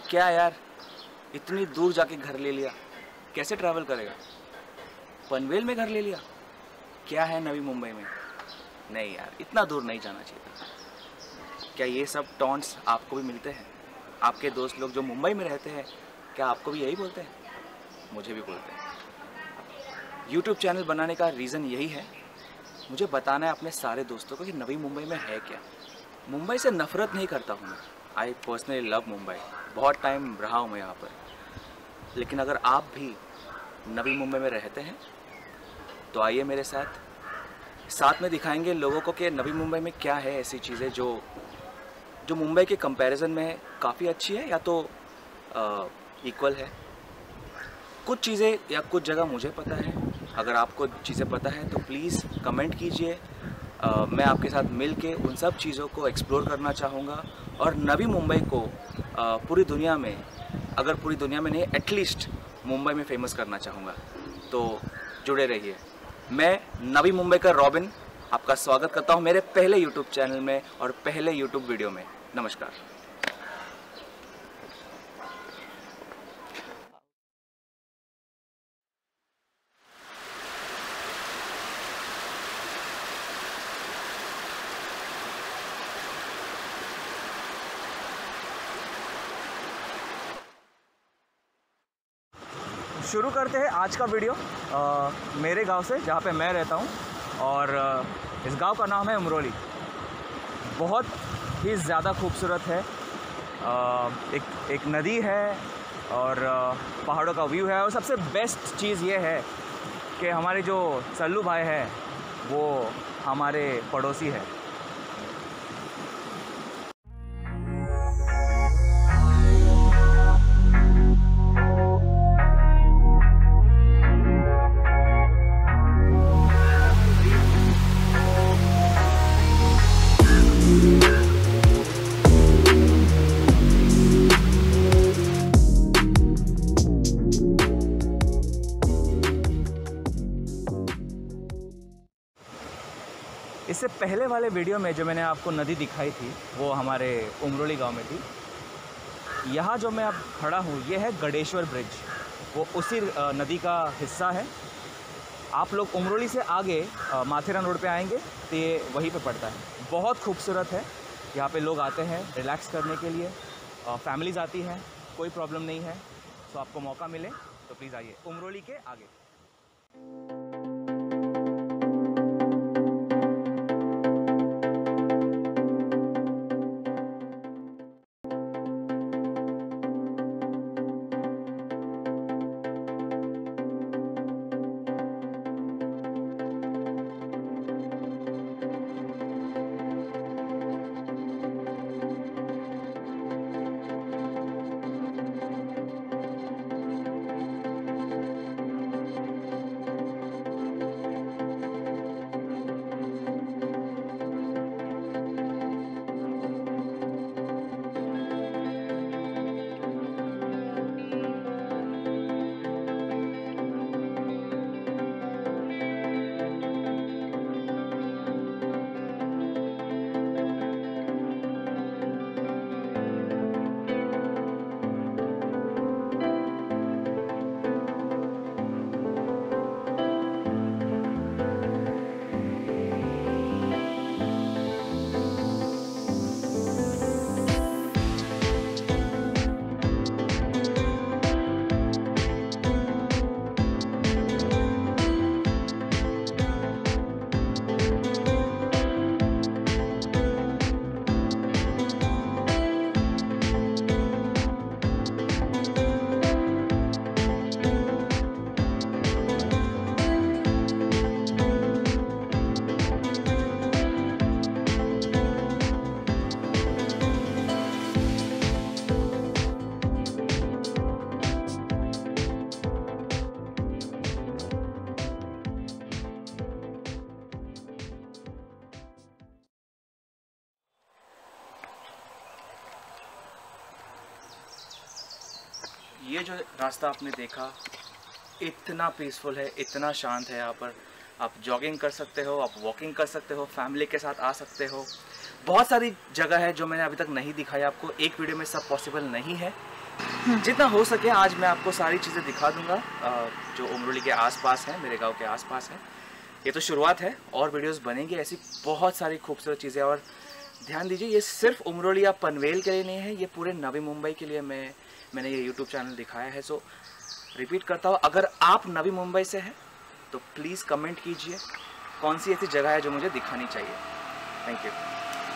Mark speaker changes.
Speaker 1: क्या यार, इतनी दूर जाके घर ले लिया, कैसे ट्रैवल करेगा? पनवेल में घर ले लिया, क्या है नवी मुंबई में? नहीं यार, इतना दूर नहीं जाना चाहिए था। क्या ये सब टॉन्ट्स आपको भी मिलते हैं? आपके दोस्त लोग जो मुंबई में रहते हैं, क्या आपको भी यही बोलते हैं? मुझे भी बोलते हैं। यूट्यूब चैनल बनाने का रीज़न यही है, मुझे बताना है अपने सारे दोस्तों को कि नवी मुंबई में है क्या। मुंबई से नफ़रत नहीं करता हूँ मैं, आई पर्सनली लव मुंबई, बहुत टाइम रहा हूँ मैं यहाँ पर। लेकिन अगर आप भी नवी मुंबई में रहते हैं तो आइए मेरे साथ में दिखाएंगे लोगों को कि नवी मुंबई में क्या है ऐसी चीज़ें जो मुंबई के कंपैरिजन में काफ़ी अच्छी है या तो इक्वल है। कुछ चीज़ें या कुछ जगह मुझे पता है, अगर आपको चीज़ें पता है तो प्लीज़ कमेंट कीजिए। मैं आपके साथ मिल के उन सब चीज़ों को एक्सप्लोर करना चाहूँगा और नवी मुंबई को पूरी दुनिया में, अगर पूरी दुनिया में नहीं एटलीस्ट मुंबई में फेमस करना चाहूँगा। तो जुड़े रहिए। मैं नवी मुंबई का रॉबिन आपका स्वागत करता हूँ मेरे पहले यूट्यूब चैनल में और पहले यूट्यूब वीडियो में। नमस्कार। शुरू करते हैं आज का वीडियो मेरे गांव से, जहाँ पे मैं रहता हूँ। और इस गांव का नाम है उमरोली। बहुत ही ज़्यादा खूबसूरत है। एक नदी है और पहाड़ों का व्यू है। और सबसे बेस्ट चीज़ ये है कि हमारे जो सल्लू भाई हैं वो हमारे पड़ोसी हैं। इससे पहले वाले वीडियो में जो मैंने आपको नदी दिखाई थी वो हमारे उमरोली गांव में थी। यहाँ जो मैं अब खड़ा हूँ ये है गडेश्वर ब्रिज, वो उसी नदी का हिस्सा है। आप लोग उमरोली से आगे माथेरान रोड पे आएंगे तो ये वहीं पे पड़ता है। बहुत खूबसूरत है। यहाँ पे लोग आते हैं रिलैक्स करने के लिए, फैमिलीज़ आती हैं, कोई प्रॉब्लम नहीं है। तो आपको मौका मिले तो प्लीज़ आइए उमरोली के आगे। ये जो रास्ता आपने देखा इतना पीसफुल है, इतना शांत है। यहाँ पर आप जॉगिंग कर सकते हो, आप वॉकिंग कर सकते हो, फैमिली के साथ आ सकते हो। बहुत सारी जगह है जो मैंने अभी तक नहीं दिखाई आपको, एक वीडियो में सब पॉसिबल नहीं है। जितना हो सके आज मैं आपको सारी चीज़ें दिखा दूंगा जो उमरोली के आसपास है, मेरे गांव के आसपास है। ये तो शुरुआत है, और वीडियोस बनेंगी ऐसी बहुत सारी खूबसूरत चीज़ें। और ध्यान दीजिए, ये सिर्फ उमरोली या पनवेल के लिए नहीं है, ये पूरे नवी मुंबई के लिए मैंने ये यूट्यूब चैनल दिखाया है। सो रिपीट करता हूँ, अगर आप नवी मुंबई से हैं तो प्लीज़ कमेंट कीजिए कौन सी ऐसी जगह है जो मुझे दिखानी चाहिए। Thank you.